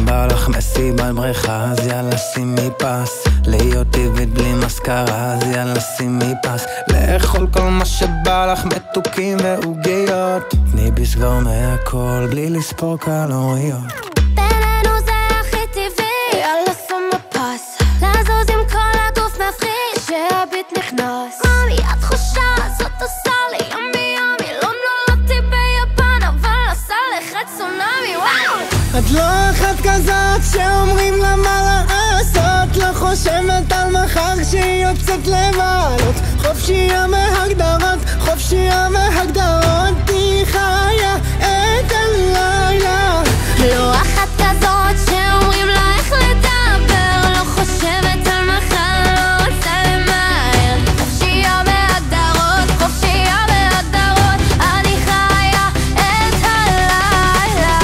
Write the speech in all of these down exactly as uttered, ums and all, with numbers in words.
אם בא לך מסיבת בריכה אז יאללה שימי פס, להיות טבעית בלי מזכרה אז יאללה שימי פס, לאכול כל מה שבא לך מתוקים ועוגיות, תני בסגור מהכל בלי לספור קלוריות. בינינו זה הכי טבעי, יאללה שמה פס, לזוז עם כל הגוף מפחיד שהביט נכנס. מאמי התחושה הזאת עושה לי ימי ימי, לא נולדתי ביפן אבל עשה לך צונאמי. וואו, את לא אחת כזאת שאומרים לה מה לעשות, לא חושבת על מחר כשהיא יוצאת לבלות, חופשייה מהגדרות, חופשייה מהגדרות, היא חיה את הלילה. לא אחת כזאת שאומרים לה איך לדבר, לא חושבת על מחר, לא רוצה למהר, חופשייה בהגדרות, חופשייה בהגדרות, אני חיה את הלילה.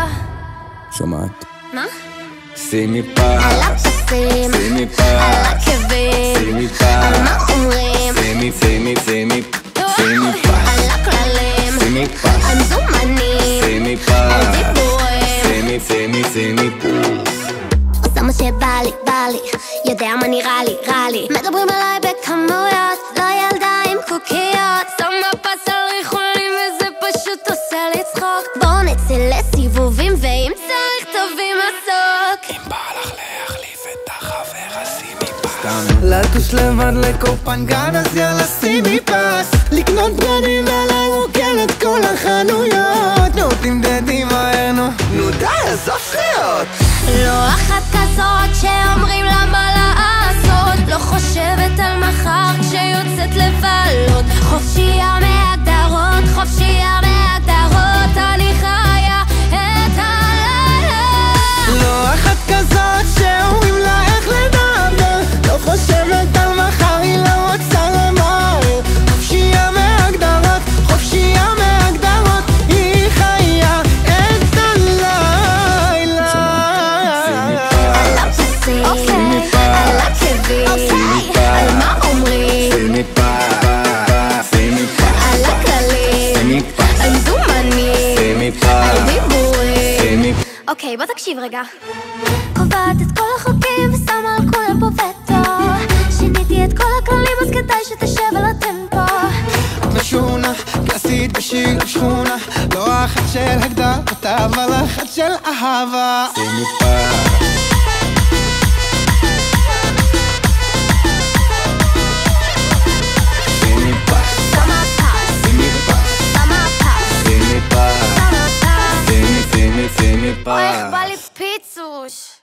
שומעת? מה? שימי פס, על הפסים, שימי פס, על עקבים, שימי פס, על מה אומרים, שימי שימי שימי שימי פס, על הכללים, שימי פס, על מזומנים, שימי פס, על דיבורים, שימי שימי שימי פס. עושה מה שבא לי, בא לי, יודע מה נראה לי, רע לי, מדברים עליי בכמויות, לא ילדה עם קוקיות, שמה פס על ריחולים וזה פשוט עושה לי צחוק. בוא נצא לסיבובים ואם צריך תביא מסוק. אם בא לך להחליף את החבר אז שימי פס, לטוס לבד לקופנגן אז יאללה שימי פס, לקנות בגדים ולרוקן את כל החנויות, נו תמדדי מהר נו, נו די עזוב שטויות. לא אחת כזאת שאומרים לה מה לעשות, לא חושבת על מחר כשיוצאת לבלות, חופשייה מהגדרות, חופשייה מהגדרות, אני חיה את הלילה. לא אחת כזאת שאומרים לה איך לדבר, לא חושבת על מחר היא לא רוצה למהר, חופשייה מהגדרות, חופשייה מהגדרות, היא חיה את הלילה. על הפסים, על עקבים, על מה אומרים, שימי פס, שימי פס, על הכללים, על מזומנים, שימי פס, על דיבורים. שימי פס. אוקיי, בוא תקשיב רגע. קובעת את כל החוקים ושמה על כולם פה וטו, שיניתי את כל הכללים אז כדאי שתשב על הטמפו. את משונה, קלאסית בשיר שכונה, לא אחת של הגדרות אבל אחת של אהבה. שימי פס, שימי פס, שמה פס, שימי פס, שמה פס, שימי פס, שמה פס. שימי שימי שימי אוי, איך פס. בא לי פיצוש.